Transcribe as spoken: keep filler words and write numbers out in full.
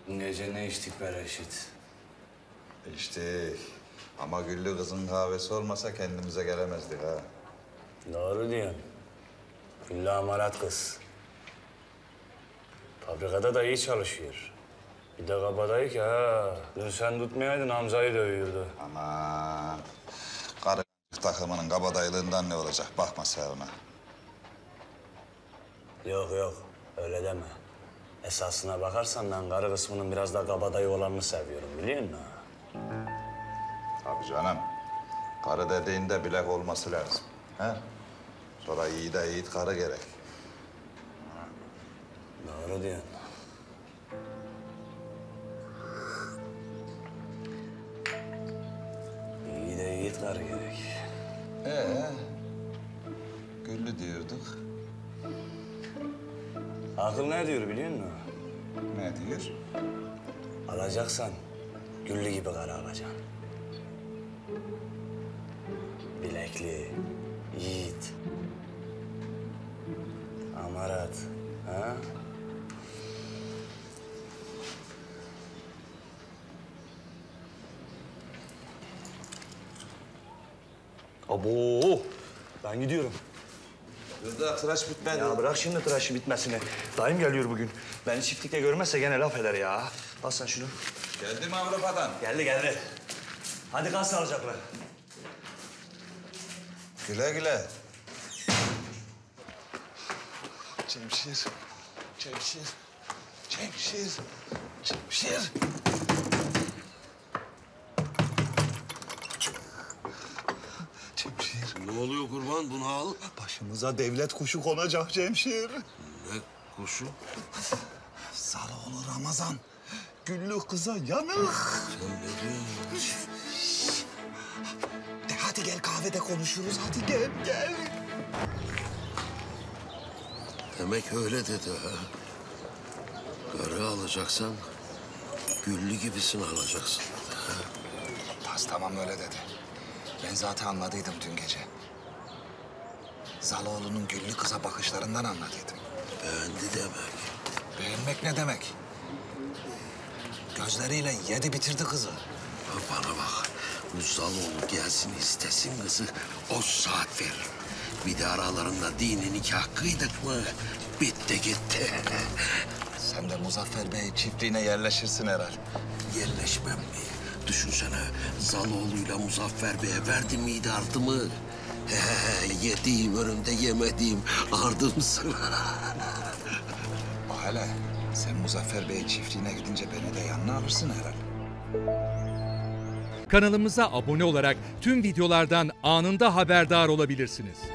Gece ne içtik be Reşit? İçtik. Ama Güllü kızın kahvesi olmasa kendimize gelemezdik ha. Doğru diyorsun. Güllü amarat kız. Fabrikada da iyi çalışıyor. Bir de kabadayı ki ha. Dün sen tutmayaydın Hamza'yı dövüyordu. Aman. Karı takımının kabadaylığından ne olacak? Bakma sen ona. Yok yok öyle deme. Esasına bakarsan ben karı kısmının biraz da kabadayı olanını seviyorum biliyor musun? Tabii canım. Karı dediğinde bilek olması lazım. He? Sonra iyi de yiğit karı gerek. Doğru diyorsun. İyi de yiğit karı gerek. Ee, Güllü diyorduk. Akıl ne diyor biliyor musun? Ne diyor? Alacaksan Güllü gibi karı alacaksın. Bilekli, yiğit, amarat, ha? Abo, ben gidiyorum. Kızda tıraş bitmedi. Ya bırak şimdi tıraşı bitmesini. Dayım geliyor bugün. Beni çiftlikte görmezse gene laf eder ya. Al sen şunu. Geldi mi Avrupa'dan? Geldi geldi. Hadi kal sağlıcakla. Güle güle. Cemşir, Cemşir, Cemşir, Cemşir. Cemşir. Ne oluyor kurban? Bunu al. Başımıza devlet kuşu konacak Cemşir. Ne kuşu? Zaloğlu Ramazan. Güllü kıza yanık. Sen ne diyorsun? De hadi gel kahvede konuşuruz. Hadi gel gel. Demek öyle dedi ha. Karı alacaksan Güllü gibisini alacaksın dedi ha. Tas tamam öyle dedi. Ben zaten anladıydım dün gece. Zaloğlu'nun Güllü kıza bakışlarından anladıydım. Beğendi demek. Beğenmek ne demek? Gözleriyle yedi bitirdi kızı. Ha, bana bak. Bu Zaloğlu gelsin istesin kızı. O saat verir. Bir de aralarında dini nikah kıydık mı bitti gitti. Sen de Muzaffer Bey çiftliğine yerleşirsin herhal. Yerleşmem mi? Düşünsene Zaloğlu'yla Muzaffer Bey'e verdi miydi ardımı? He, he, yediğim önünde yemediğim ardımsın. Bak hele sen Muzaffer Bey çiftliğine gidince beni de yanına alırsın herhal. Kanalımıza abone olarak tüm videolardan anında haberdar olabilirsiniz.